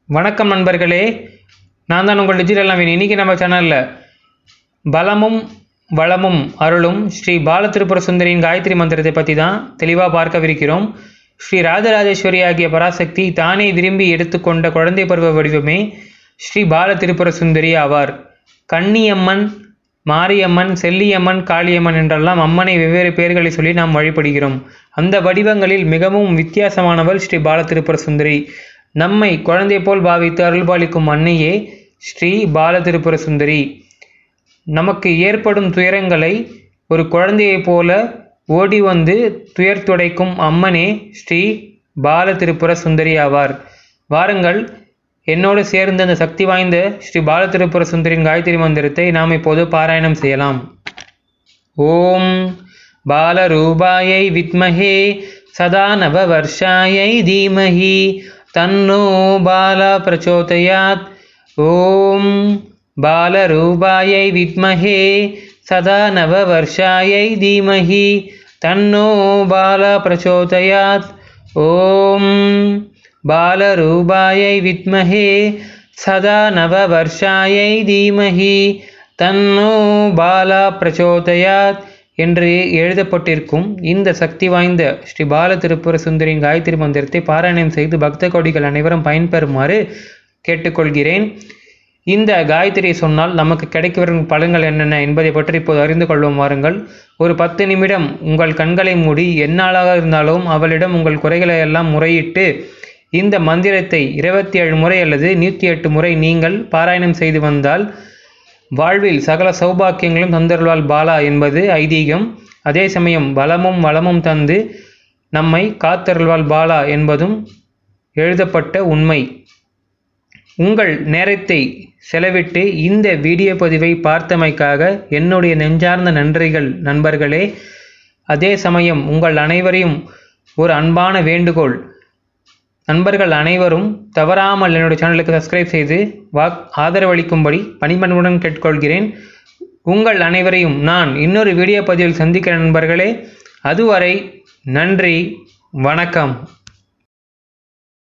வணக்கம் நண்பர்களே, நான் தான் உங்கள் டிஜிட்டல் நவீன். இன்றைக்கி நம்ம சேனலில் பலமும் வளமும் அருளும் ஸ்ரீ பாலத்திருப்புர சுந்தரியின் காயத்ரி மந்திரத்தை பற்றி தான் தெளிவாக பார்க்கவிருக்கிறோம். ஸ்ரீ ராஜராஜேஸ்வரி ஆகிய பராசக்தி தானே விரும்பி எடுத்துக்கொண்ட குழந்தை பருவ வடிவமே ஸ்ரீ பாலத்திருப்புர சுந்தரி ஆவார். கன்னியம்மன், மாரியம்மன், செல்லியம்மன், காளியம்மன் என்றெல்லாம் அம்மனை வெவ்வேறு பெயர்களை சொல்லி நாம் வழிபடுகிறோம். அந்த வடிவங்களில் மிகவும் வித்தியாசமானவள் ஸ்ரீ பாலத்திருப்புர சுந்தரி. நம்மை குழந்தை போல் பாவித்து அருள்பாலிக்கும் அன்னையே ஸ்ரீ பாலத்திருப்புர சுந்தரி. நமக்கு ஏற்படும் துயரங்களை ஒரு குழந்தையைப் போல ஓடி வந்து துயர் துடைக்கும் அம்மனே ஸ்ரீ பாலத்திருப்புர சுந்தரி ஆவார். வாருங்கள், என்னோடு சேர்ந்த அந்த சக்தி வாய்ந்த ஸ்ரீ பாலத்திருப்புர சுந்தரியின் காயத்ரி மந்திரத்தை நாம் இப்போது பாராயணம் செய்யலாம். ஓம் பாலரூபாயை வித்மஹே சதா நவவர்ஷாயை தீமஹி தன்னோ பாலா பிரச்சோதயாத். ஓம் பாலரூபாயை வித்மஹே சதா நவவர்ஷாயை தீமஹி தன்னோ பாலா பிரச்சோதயாத். ஓம் பாலரூபாயை வித்மஹே சதா நவவர்ஷாயை தீமஹி தன்னோ பாலா பிரச்சோதயாத் என்று எழுதப்பட்டிருக்கும் இந்த சக்தி வாய்ந்த ஸ்ரீ பாலத்திருப்புர சுந்தரியின் காயத்ரி மந்திரத்தை பாராயணம் செய்து பக்த கோடிகள் அனைவரும் பயன்பெறுமாறு கேட்டுக்கொள்கிறேன். இந்த காயத்ரியை சொன்னால் நமக்கு கிடைக்கும் பலன்கள் என்னென்ன என்பதை பற்றி இப்போது அறிந்து கொள்வோம். வாருங்கள், ஒரு 10 நிமிடம் உங்கள் கண்களை மூடி எந்நாளாக இருந்தாலும் அவளிடம் உங்கள் குறைகளை எல்லாம் முறையிட்டு இந்த மந்திரத்தை 27 முறை அல்லது 108 முறை நீங்கள் பாராயணம் செய்து வந்தால் வாழ்வில் சகல சௌபாக்கியங்களும் தந்தருள்வாள் பாலா என்பது ஐதீகம். அதே சமயம் பலமும் வளமும் தந்து நம்மை காத்தருள்வாள் பாலா என்பதும் எழுதப்பட்ட உண்மை. உங்கள் நேரத்தை செலவிட்டு இந்த வீடியோ பதிவை பார்த்தமைக்காக என்னுடைய நெஞ்சார்ந்த நன்றிகள் நண்பர்களே. அதே சமயம் உங்கள் அனைவரையும் ஒரு அன்பான வேண்டுகோள், நண்பர்கள் அனைவரும் தவறாமல் என்னுடைய சேனலுக்கு சப்ஸ்கிரைப் செய்து ஆதரவளிக்கும்படி பணிபன்புடன் கேட்டுக்கொள்கிறேன். உங்கள் அனைவரையும் நான் இன்னொரு வீடியோ பதிவில் சந்திக்கிறேன் நண்பர்களே. அதுவரை நன்றி, வணக்கம்.